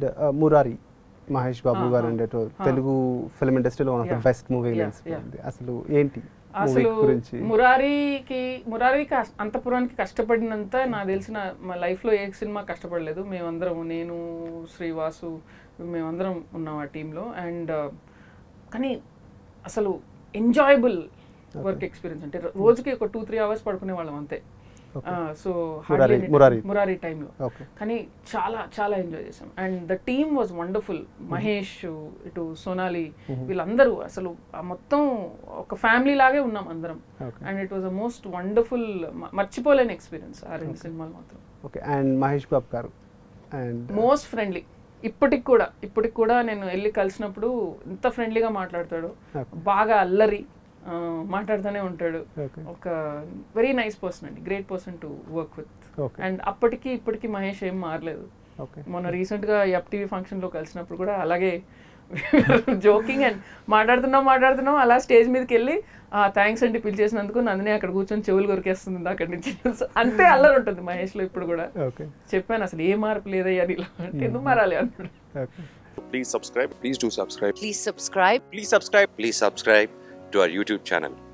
మురారి మహేష్ బాబు గారు ఉండేటో తెలుగు ఫిల్మ్ ఇండస్ట్రీలో one of the best movie అసలు ఏంటి అసలు మురారికి అంతపురానికి కష్టపడినంత నాకు తెలిసిన మా లైఫ్లో ఏ సినిమా కష్టపడలేదు. మేమందరం, నేను, శ్రీవాసు, మేమందరం ఉన్నాం ఆ టీంలో. అండ్ కానీ అసలు ఎంజాయబుల్ వర్క్ ఎక్స్పీరియన్స్. అంటే రోజుకి ఒక 2-3 hours పడుకునే వాళ్ళం అంతే. సో మురారి టైంలో కానీ చాలా చాలా ఎంజాయ్ చేసాం. And the team was wonderful. Mahesh, ఇటు సోనాలి, వీళ్ళందరూ అసలు మొత్తం ఒక ఫ్యామిలీ లాగే ఉన్నాం అందరం. And it was a most wonderful, మర్చిపోలేని ఎక్స్పీరియన్స్ ఆ 2 సినిమాలు మాత్రం. అండ్ మహేష్ బాబు గారు మోస్ట్ ఫ్రెండ్లీ. ఇప్పటికి కూడా నేను వెళ్ళి కలిసినప్పుడు ఎంత ఫ్రెండ్లీగా మాట్లాడతాడు. బాగా అల్లరి మాట్లాడుతూనే ఉంటాడు. ఒక వెరీ నైస్ పర్సన్ అండి, great person to work with. And అప్పటికి ఇప్పటికి మహేష్ ఏం మారలేదు. మొన్న రీసెంట్గా FTV ఫంక్షన్లో కలిసినప్పుడు కూడా అలాగే జోకింగ్ అండ్ మాట్లాడుతున్నాం. అలా స్టేజ్ మీదకి వెళ్ళి థ్యాంక్స్ అండి పిలిచేసినందుకు, నందిని అక్కడ కూర్చొని చెవులు కొరికేస్తుంది అక్కడి నుంచి. అంతే అల్లరి ఉంటుంది మహేష్లో ఇప్పుడు కూడా. చెప్పాను అసలు ఏ మార్పు లేదయ్యా ఇలా, ఎందుకు మారాలి అన్నాడు. Please subscribe. Please do subscribe. Please subscribe. Please subscribe. Please subscribe to our YouTube channel.